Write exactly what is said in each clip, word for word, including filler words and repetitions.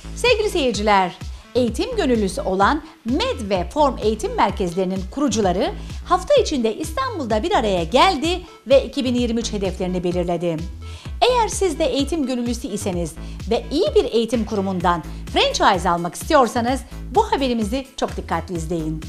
Sevgili seyirciler, eğitim gönüllüsü olan MED ve Form eğitim merkezlerinin kurucuları hafta içinde İstanbul'da bir araya geldi ve iki bin yirmi üç hedeflerini belirledi. Eğer siz de eğitim gönüllüsü iseniz ve iyi bir eğitim kurumundan franchise almak istiyorsanız bu haberimizi çok dikkatli izleyin.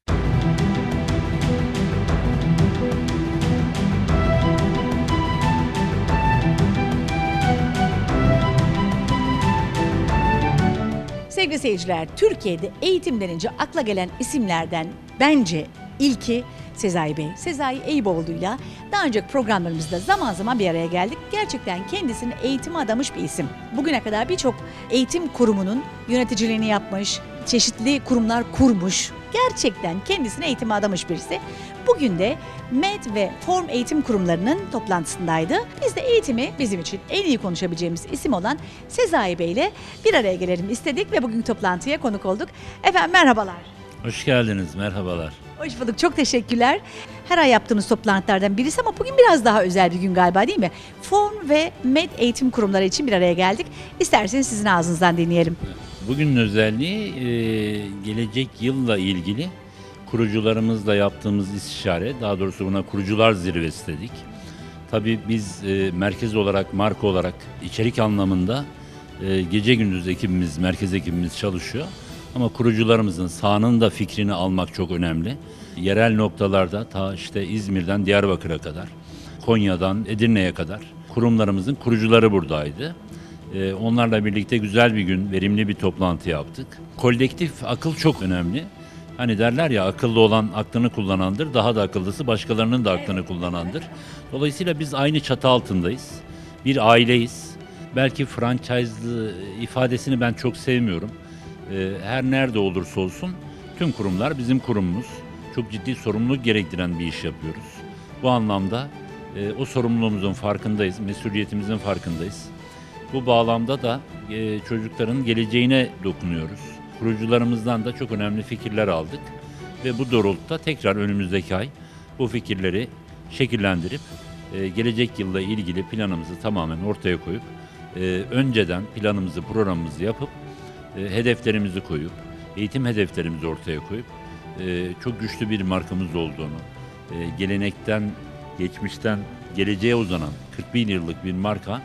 Sevgili seyirciler, Türkiye'de eğitim denince akla gelen isimlerden bence ilki Sezai Bey. Sezai Eyüboğlu'yla daha önceki programlarımızda zaman zaman bir araya geldik. Gerçekten kendisini eğitime adamış bir isim. Bugüne kadar birçok eğitim kurumunun yöneticiliğini yapmış, çeşitli kurumlar kurmuş. Gerçekten kendisini eğitime adamış birisi. Bugün de MED ve Form eğitim kurumlarının toplantısındaydı. Biz de eğitimi bizim için en iyi konuşabileceğimiz isim olan Sezai Bey ile bir araya gelelim istedik ve bugün toplantıya konuk olduk. Efendim merhabalar. Hoş geldiniz, merhabalar. Hoş bulduk, çok teşekkürler. Her ay yaptığımız toplantılardan birisi ama bugün biraz daha özel bir gün galiba, değil mi? Form ve MED eğitim kurumları için bir araya geldik. İsterseniz sizin ağzınızdan dinleyelim. Bugünün özelliği e, gelecek yılla ilgili kurucularımızla yaptığımız istişare, daha doğrusu buna kurucular zirvesi dedik. Tabii biz e, merkez olarak, marka olarak içerik anlamında e, gece gündüz ekibimiz, merkez ekibimiz çalışıyor. Ama kurucularımızın sahanın da fikrini almak çok önemli. Yerel noktalarda ta işte İzmir'den Diyarbakır'a kadar, Konya'dan Edirne'ye kadar kurumlarımızın kurucuları buradaydı. Ee, onlarla birlikte güzel bir gün, verimli bir toplantı yaptık. Kolektif akıl çok önemli. Hani derler ya, akıllı olan aklını kullanandır, daha da akıllısı başkalarının da aklını kullanandır. Dolayısıyla biz aynı çatı altındayız. Bir aileyiz. Belki franchise ifadesini ben çok sevmiyorum. Her nerede olursa olsun tüm kurumlar bizim kurumumuz. Çok ciddi sorumluluk gerektiren bir iş yapıyoruz. Bu anlamda e, o sorumluluğumuzun farkındayız, mesuliyetimizin farkındayız. Bu bağlamda da e, çocukların geleceğine dokunuyoruz. Kurucularımızdan da çok önemli fikirler aldık ve bu doğrultuda tekrar önümüzdeki ay bu fikirleri şekillendirip e, gelecek yılla ilgili planımızı tamamen ortaya koyup e, önceden planımızı, programımızı yapıp hedeflerimizi koyup, eğitim hedeflerimizi ortaya koyup çok güçlü bir markamız olduğunu, gelenekten, geçmişten geleceğe uzanan kırk bin yıllık bir marka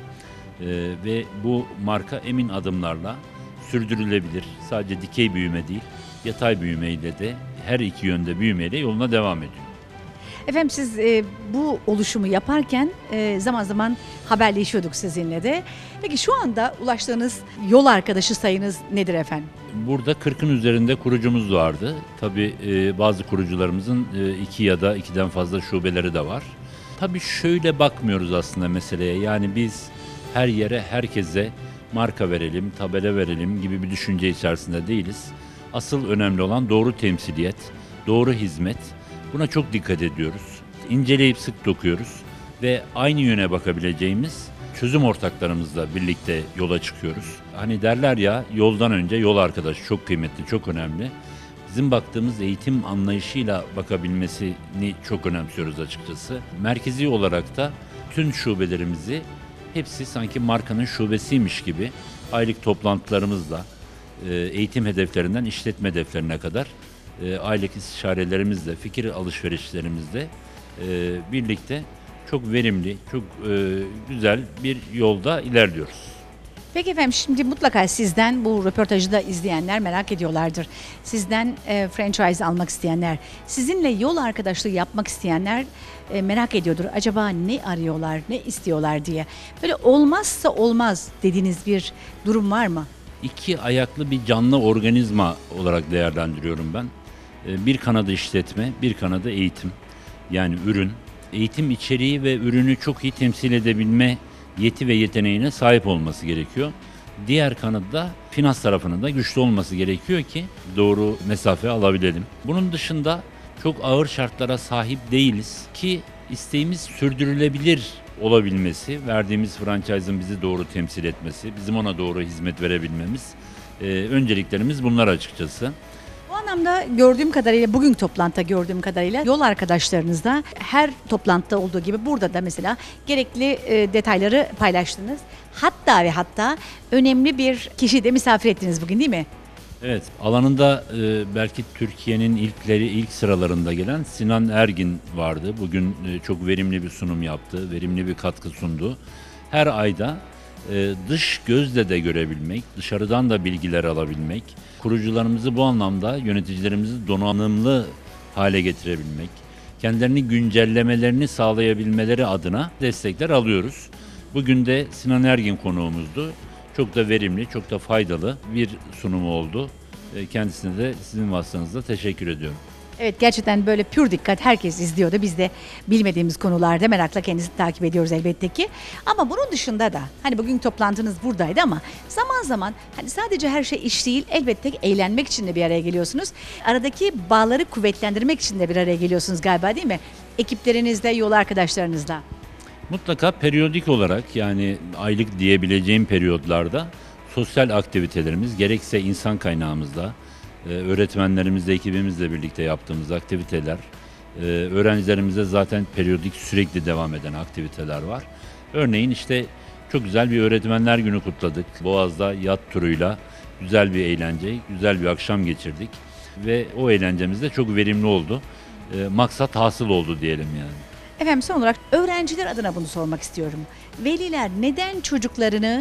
ve bu marka emin adımlarla sürdürülebilir. Sadece dikey büyüme değil, yatay büyümeyle de her iki yönde büyümeyle yoluna devam ediyor. Efendim siz e, bu oluşumu yaparken e, zaman zaman haberleşiyorduk sizinle de. Peki şu anda ulaştığınız yol arkadaşı sayınız nedir efendim? Burada kırkın üzerinde kurucumuz vardı. Tabii e, bazı kurucularımızın e, iki ya da ikiden fazla şubeleri de var. Tabii şöyle bakmıyoruz aslında meseleye. Yani biz her yere, herkese marka verelim, tabela verelim gibi bir düşünce içerisinde değiliz. Asıl önemli olan doğru temsiliyet, doğru hizmet. Buna çok dikkat ediyoruz. İnceleyip sık dokuyoruz ve aynı yöne bakabileceğimiz çözüm ortaklarımızla birlikte yola çıkıyoruz. Hani derler ya, yoldan önce yol arkadaşı çok kıymetli, çok önemli. Bizim baktığımız eğitim anlayışıyla bakabilmesini çok önemsiyoruz açıkçası. Merkezi olarak da tüm şubelerimizi hepsi sanki markanın şubesiymiş gibi aylık toplantılarımızla eğitim hedeflerinden işletme hedeflerine kadar aylık istişarelerimizle, fikir alışverişlerimizle e, birlikte çok verimli, çok e, güzel bir yolda ilerliyoruz. Peki efendim, şimdi mutlaka sizden bu röportajı da izleyenler merak ediyorlardır. Sizden e, franchise almak isteyenler, sizinle yol arkadaşlığı yapmak isteyenler e, merak ediyordur. Acaba ne arıyorlar, ne istiyorlar diye. Böyle olmazsa olmaz dediğiniz bir durum var mı? İki ayaklı bir canlı organizma olarak değerlendiriyorum ben. Bir kanadı işletme, bir kanadı eğitim. Yani ürün, eğitim içeriği ve ürünü çok iyi temsil edebilme yeti ve yeteneğine sahip olması gerekiyor. Diğer kanadı finans tarafının da güçlü olması gerekiyor ki doğru mesafe alabilelim. Bunun dışında çok ağır şartlara sahip değiliz ki isteğimiz sürdürülebilir olabilmesi, verdiğimiz franchise'ın bizi doğru temsil etmesi, bizim ona doğru hizmet verebilmemiz. Ee, önceliklerimiz bunlar açıkçası. anlamda gördüğüm kadarıyla, bugün toplantıda gördüğüm kadarıyla yol arkadaşlarınızla her toplantıda olduğu gibi burada da mesela gerekli e, detayları paylaştınız. Hatta ve hatta önemli bir kişi de misafir ettiniz bugün, değil mi? Evet, alanında e, belki Türkiye'nin ilkleri, ilk sıralarında gelen Sinan Ergin vardı. Bugün e, çok verimli bir sunum yaptı, verimli bir katkı sundu. Her ayda e, dış gözle de görebilmek, dışarıdan da bilgiler alabilmek, kurucularımızı bu anlamda, yöneticilerimizi donanımlı hale getirebilmek, kendilerini güncellemelerini sağlayabilmeleri adına destekler alıyoruz. Bugün de Sinan Ergin konuğumuzdu. Çok da verimli, çok da faydalı bir sunumu oldu. Kendisine de sizin vasıtanızda teşekkür ediyorum. Evet, gerçekten böyle pür dikkat herkes izliyordu. Biz de bilmediğimiz konularda merakla kendisini takip ediyoruz elbette ki. Ama bunun dışında da hani bugün toplantınız buradaydı ama zaman zaman hani sadece her şey iş değil, elbette ki eğlenmek için de bir araya geliyorsunuz. Aradaki bağları kuvvetlendirmek için de bir araya geliyorsunuz galiba, değil mi? Ekiplerinizle, yol arkadaşlarınızla. Mutlaka periyodik olarak, yani aylık diyebileceğim periyotlarda sosyal aktivitelerimiz, gerekse insan kaynağımızla, e, öğretmenlerimizle, ekibimizle birlikte yaptığımız aktiviteler, e, öğrencilerimize zaten periyodik sürekli devam eden aktiviteler var. Örneğin işte çok güzel bir öğretmenler günü kutladık. Boğaz'da yat turuyla güzel bir eğlence, güzel bir akşam geçirdik ve o eğlencemiz de çok verimli oldu. E, maksat hasıl oldu diyelim yani. Efendim, son olarak öğrenciler adına bunu sormak istiyorum. Veliler neden çocuklarını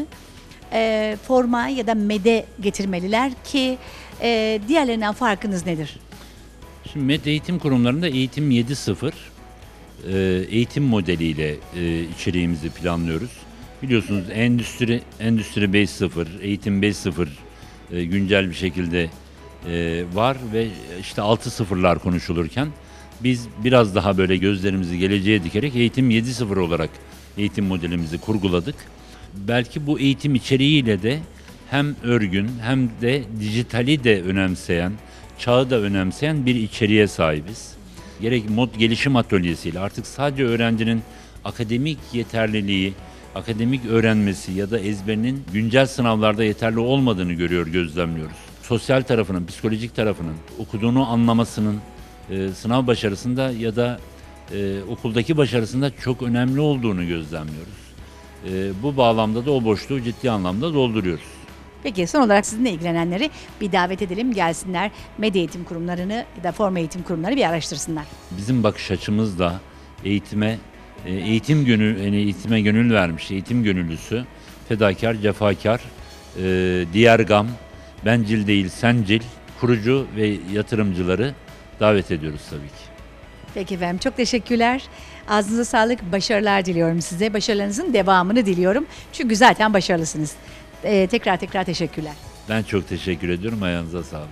e, forma ya da mede getirmeliler ki e, diğerlerinden farkınız nedir? Şimdi MED eğitim kurumlarında eğitim yedi sıfır e, eğitim modeliyle e, içeriğimizi planlıyoruz. Biliyorsunuz endüstri endüstri beş sıfır, eğitim beş sıfır e, güncel bir şekilde e, var ve işte altı sıfırlar konuşulurken biz biraz daha böyle gözlerimizi geleceğe dikerek eğitim yedi sıfır olarak eğitim modelimizi kurguladık. Belki bu eğitim içeriğiyle de hem örgün hem de dijitali de önemseyen, çağı da önemseyen bir içeriğe sahibiz. Gerek mod gelişim atölyesiyle artık sadece öğrencinin akademik yeterliliği, akademik öğrenmesi ya da ezberinin güncel sınavlarda yeterli olmadığını görüyor, gözlemliyoruz. Sosyal tarafının, psikolojik tarafının, okuduğunu anlamasının, e, sınav başarısında ya da e, okuldaki başarısında çok önemli olduğunu gözlemliyoruz. E, bu bağlamda da o boşluğu ciddi anlamda dolduruyoruz. Peki, son olarak sizinle ilgilenenleri bir davet edelim, gelsinler medya eğitim kurumlarını ya da forma eğitim kurumlarını bir araştırsınlar. Bizim bakış açımızda eğitime, e, eğitim gönül, yani eğitime gönül vermiş, eğitim gönüllüsü, fedakar, cefakar, e, diğer gam, bencil değil sencil, kurucu ve yatırımcıları davet ediyoruz tabii ki. Peki efendim, çok teşekkürler. Ağzınıza sağlık, başarılar diliyorum size. Başarılarınızın devamını diliyorum. Çünkü zaten başarılısınız. Ee, tekrar tekrar teşekkürler. Ben çok teşekkür ediyorum. Ayağınıza sağlık.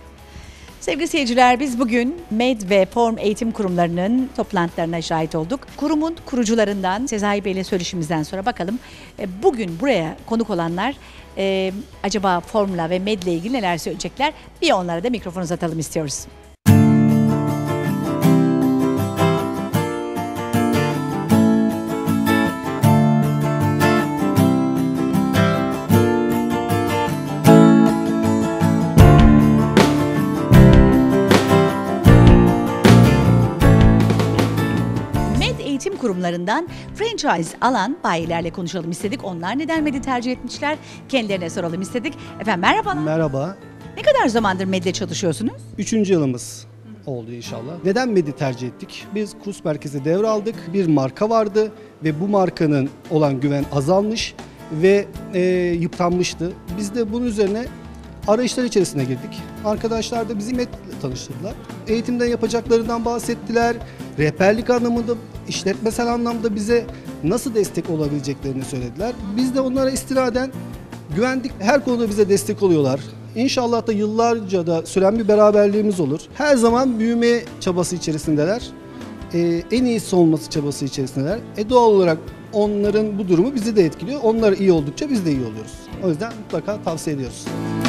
Sevgili seyirciler, biz bugün MED ve Form eğitim kurumlarının toplantılarına şahit olduk. Kurumun kurucularından Sezai Bey ile söyleşimizden sonra bakalım e, bugün buraya konuk olanlar e, acaba Form'la ve MED ile ilgili neler söyleyecekler? Bir onlara da mikrofon uzatalım istiyoruz. Eğitim kurumlarından franchise alan bayilerle konuşalım istedik. Onlar neden MED'i tercih etmişler? Kendilerine soralım istedik. Efendim merhabalar. Merhaba. Ne kadar zamandır MED'le çalışıyorsunuz? Üçüncü yılımız oldu inşallah. Neden MED'i tercih ettik? Biz kurs merkezi devraldık. Bir marka vardı ve bu markanın olan güven azalmış ve e, yıpranmıştı. Biz de bunun üzerine arayışlar içerisine girdik. Arkadaşlar da bizi MED'le tanıştırdılar. Eğitimden yapacaklarından bahsettiler. Rehberlik anlamında, işletmesel anlamda bize nasıl destek olabileceklerini söylediler. Biz de onlara istinaden güvendik. Her konuda bize destek oluyorlar. İnşallah da yıllarca da süren bir beraberliğimiz olur. Her zaman büyüme çabası içerisindeler. Ee, en iyisi olması çabası içerisindeler. E doğal olarak onların bu durumu bizi de etkiliyor. Onlar iyi oldukça biz de iyi oluyoruz. O yüzden mutlaka tavsiye ediyoruz.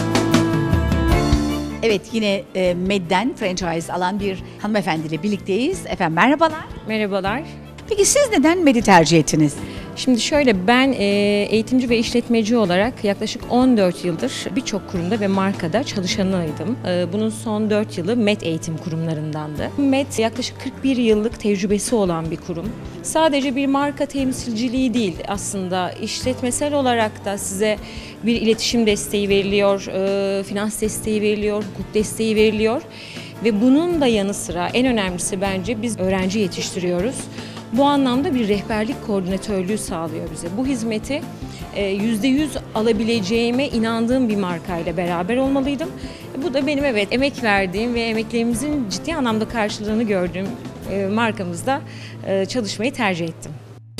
Evet, yine e, MED'den franchise alan bir hanımefendiyle birlikteyiz. Efendim merhabalar. Merhabalar. Peki siz neden MED'i tercih ettiniz? Şimdi şöyle, ben e, eğitimci ve işletmeci olarak yaklaşık on dört yıldır birçok kurumda ve markada çalışanıydım. E, bunun son dört yılı MET eğitim kurumlarındandı. MET yaklaşık kırk bir yıllık tecrübesi olan bir kurum. Sadece bir marka temsilciliği değil, aslında işletmesel olarak da size bir iletişim desteği veriliyor, e, finans desteği veriliyor, hukuk desteği veriliyor. Ve bunun da yanı sıra en önemlisi bence biz öğrenci yetiştiriyoruz. Bu anlamda bir rehberlik koordinatörlüğü sağlıyor bize. Bu hizmeti yüzde yüz alabileceğime inandığım bir markayla beraber olmalıydım. Bu da benim evet emek verdiğim ve emeklerimizin ciddi anlamda karşılığını gördüğüm e, markamızda e, çalışmayı tercih ettim.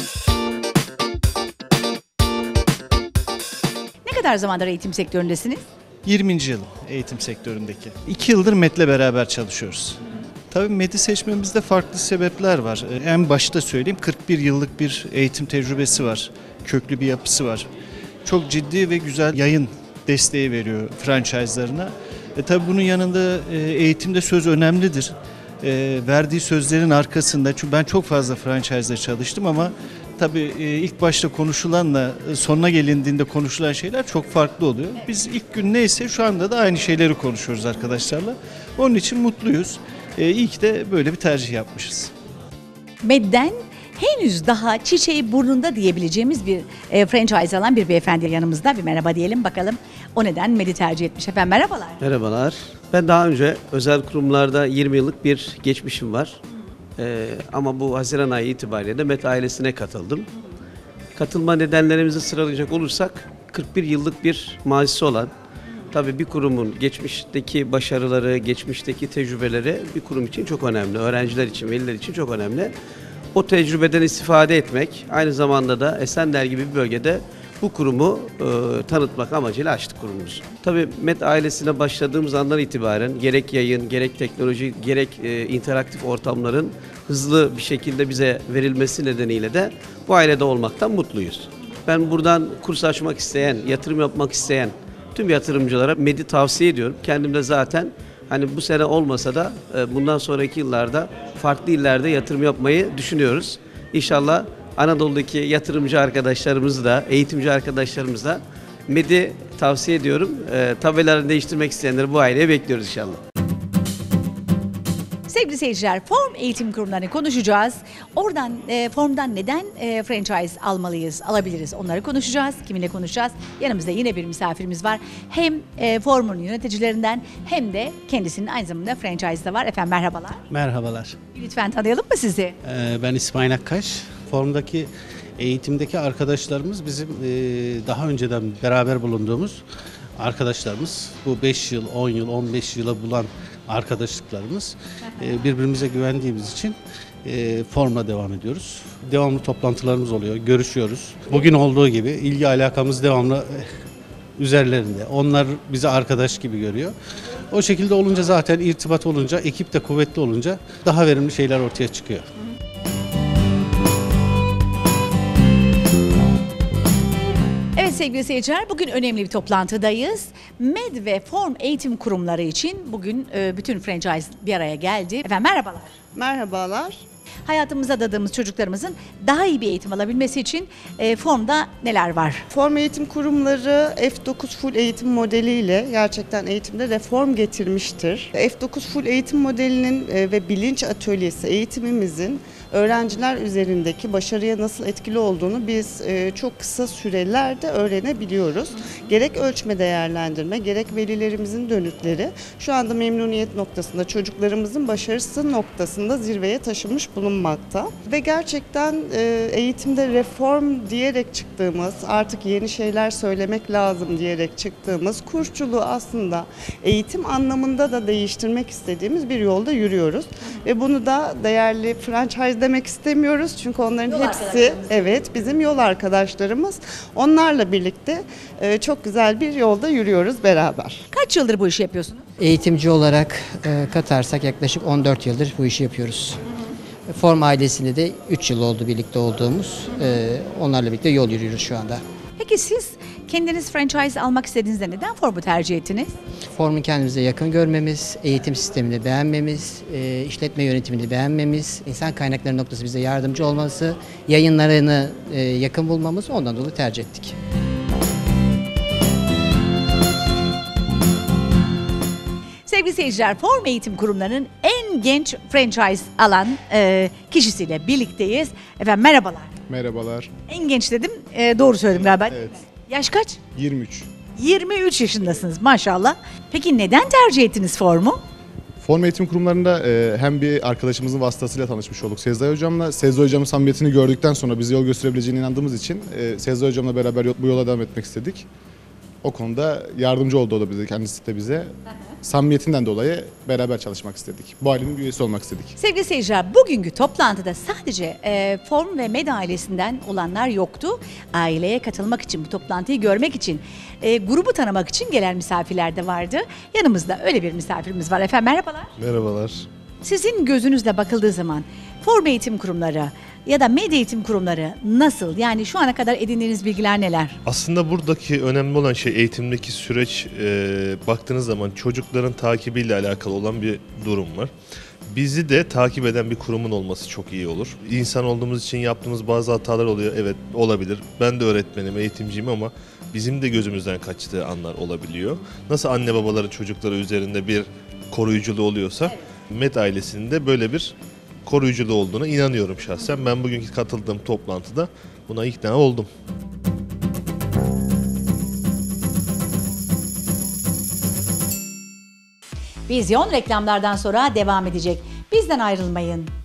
Ne kadar zamandır eğitim sektöründesiniz? yirminci yıl eğitim sektöründeki. iki yıldır MET'le beraber çalışıyoruz. Tabii MET'i seçmemizde farklı sebepler var. En başta söyleyeyim, kırk bir yıllık bir eğitim tecrübesi var. Köklü bir yapısı var. Çok ciddi ve güzel yayın desteği veriyor franchise'larına. E tabii bunun yanında e, eğitimde söz önemlidir. E, verdiği sözlerin arkasında, çünkü ben çok fazla franchise'da çalıştım ama tabii e, ilk başta konuşulanla e, sonuna gelindiğinde konuşulan şeyler çok farklı oluyor. Biz ilk gün neyse şu anda da aynı şeyleri konuşuyoruz arkadaşlarla. Onun için mutluyuz. E, iyi ki de böyle bir tercih yapmışız. MED'den henüz daha çiçeği burnunda diyebileceğimiz bir e, franchise alan bir beyefendi yanımızda. Bir merhaba diyelim bakalım. O neden MED'i tercih etmiş. Efendim merhabalar. Merhabalar. Ben daha önce özel kurumlarda yirmi yıllık bir geçmişim var. Ee, ama bu Haziran ayı itibariyle de MED ailesine katıldım. Katılma nedenlerimizi sıralayacak olursak kırk bir yıllık bir mazisi olan, tabii bir kurumun geçmişteki başarıları, geçmişteki tecrübeleri bir kurum için çok önemli. Öğrenciler için, veliler için çok önemli. O tecrübeden istifade etmek, aynı zamanda da Esenler gibi bir bölgede bu kurumu e, tanıtmak amacıyla açtık kurumumuzu. Tabii MED ailesine başladığımız andan itibaren gerek yayın, gerek teknoloji, gerek e, interaktif ortamların hızlı bir şekilde bize verilmesi nedeniyle de bu ailede olmaktan mutluyuz. Ben buradan kurs açmak isteyen, yatırım yapmak isteyen tüm yatırımcılara MED'i tavsiye ediyorum. Kendim de zaten hani bu sene olmasa da e, bundan sonraki yıllarda farklı illerde yatırım yapmayı düşünüyoruz. İnşallah Anadolu'daki yatırımcı arkadaşlarımızı da, eğitimci arkadaşlarımızı da MED'i tavsiye ediyorum. E, tabelalarını değiştirmek isteyenleri bu aileye bekliyoruz inşallah. Sevgili seyirciler, Form eğitim kurumlarını konuşacağız. Oradan, e, Form'dan neden e, franchise almalıyız, alabiliriz onları konuşacağız. Kiminle konuşacağız? Yanımızda yine bir misafirimiz var. Hem e, Form'un yöneticilerinden hem de kendisinin aynı zamanda franchise'da var. Efendim merhabalar. Merhabalar. Lütfen tanıyalım mı sizi? Ee, ben İsmail Akkaş. Form'daki eğitimdeki arkadaşlarımız bizim e, daha önceden beraber bulunduğumuz arkadaşlarımız. Bu beş yıl, on yıl, on beş yıla bulan arkadaşlıklarımız. E, birbirimize güvendiğimiz için e, Form'la devam ediyoruz. Devamlı toplantılarımız oluyor, görüşüyoruz. Bugün olduğu gibi ilgi alakamız devamlı üzerlerinde. Onlar bizi arkadaş gibi görüyor. O şekilde olunca zaten irtibat olunca, ekip de kuvvetli olunca daha verimli şeyler ortaya çıkıyor. Evet sevgili seyirciler, bugün önemli bir toplantıdayız. MED ve Form eğitim kurumları için bugün e, bütün franchise bir araya geldi. Efendim merhabalar. Merhabalar. Hayatımıza adadığımız çocuklarımızın daha iyi bir eğitim alabilmesi için e, Form'da neler var? Form eğitim kurumları F dokuz Full eğitim modeliyle gerçekten eğitimde reform getirmiştir. F dokuz Full eğitim modelinin e, ve bilinç atölyesi eğitimimizin öğrenciler üzerindeki başarıya nasıl etkili olduğunu biz e, çok kısa sürelerde öğrenebiliyoruz. Gerek ölçme değerlendirme, gerek velilerimizin dönütleri şu anda memnuniyet noktasında, çocuklarımızın başarısı noktasında zirveye taşımış bulunmakta. Ve gerçekten e, eğitimde reform diyerek çıktığımız, artık yeni şeyler söylemek lazım diyerek çıktığımız kursçuluğu aslında eğitim anlamında da değiştirmek istediğimiz bir yolda yürüyoruz. Ve bunu da değerli franchise demek istemiyoruz çünkü onların Yol hepsi evet bizim yol arkadaşlarımız. Onlarla birlikte e, çok güzel bir yolda yürüyoruz beraber. Kaç yıldır bu işi yapıyorsunuz? Eğitimci olarak e, katarsak yaklaşık on dört yıldır bu işi yapıyoruz. Form ailesinde de üç yıl oldu birlikte olduğumuz. E, onlarla birlikte yol yürüyoruz şu anda. Peki siz kendiniz franchise almak istediğinizde neden Form'u tercih ettiniz? Formu kendimize yakın görmemiz, eğitim sistemini beğenmemiz, e, işletme yönetimini beğenmemiz, insan kaynakları noktası bize yardımcı olması, yayınlarını e, yakın bulmamız, ondan dolayı tercih ettik. Sevgili seyirciler, Form Eğitim Kurumları'nın en genç franchise alan e, kişisiyle birlikteyiz. Efendim merhabalar. Merhabalar. En genç dedim, e, doğru söyledim galiba. Evet. Yaş kaç? yirmi üç. yirmi üç yaşındasınız maşallah. Peki neden tercih ettiniz Form'u? Form Eğitim Kurumları'nda e, hem bir arkadaşımızın vasıtasıyla tanışmış olduk Sezai Hocam'la. Sezai Hocam'ın samimiyetini gördükten sonra bize yol gösterebileceğine inandığımız için e, Sezai Hocam'la beraber bu yola devam etmek istedik. O konuda yardımcı oldu o da bize, kendisi de bize. Samimiyetinden dolayı beraber çalışmak istedik. Bu ailenin üyesi olmak istedik. Sevgili seyirciler, bugünkü toplantıda sadece e, Form ve Med ailesinden olanlar yoktu. Aileye katılmak için, bu toplantıyı görmek için, e, grubu tanımak için gelen misafirler de vardı. Yanımızda öyle bir misafirimiz var. Efendim merhabalar. Merhabalar. Sizin gözünüzle bakıldığı zaman Form Eğitim Kurumları ya da Med Eğitim Kurumları nasıl? Yani şu ana kadar edindiğiniz bilgiler neler? Aslında buradaki önemli olan şey eğitimdeki süreç, e, baktığınız zaman çocukların takibiyle alakalı olan bir durum var. Bizi de takip eden bir kurumun olması çok iyi olur. İnsan olduğumuz için yaptığımız bazı hatalar oluyor. Evet, olabilir. Ben de öğretmenim, eğitimciyim ama bizim de gözümüzden kaçtığı anlar olabiliyor. Nasıl anne babaların çocukları üzerinde bir koruyuculuğu oluyorsa, Med ailesinin de böyle bir koruyuculuğu olduğuna inanıyorum şahsen. Ben bugünkü katıldığım toplantıda buna ikna oldum. Vizyon reklamlardan sonra devam edecek. Bizden ayrılmayın.